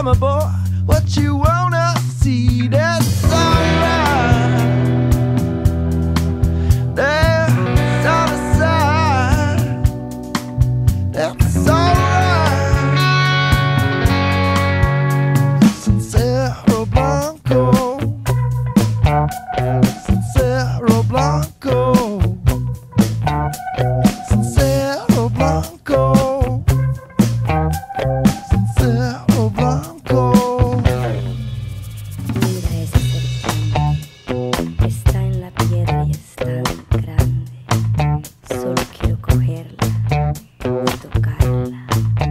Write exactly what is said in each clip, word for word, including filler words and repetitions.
my boy, what you wanna see, that's alright. That's on the side, that's alright. Sincero Blanco, Sincero Blanco, Sincero Blanco, Sincero Blanco. Mira esa serpiente, está en la piedra y es tan grande. Solo quiero cogerla y tocarla.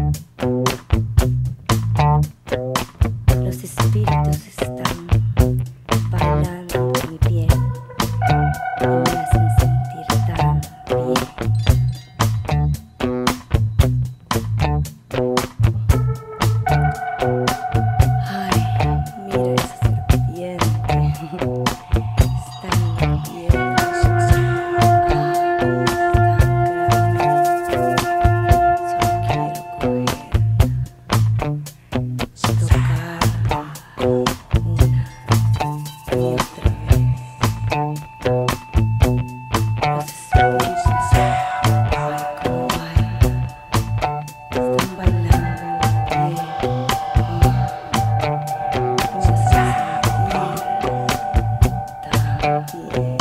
Los espíritus están bailando en mi piel y me hacen sentir tan bien. Ay, mira esa serpiente, está en la piedra. Ay, es tan grande. Solo quiero cogerla, tocarla una y otra vez. Los espíritus, ay, cómo bailan, están bailando en mi piel. Me hacen sentir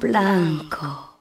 blanco.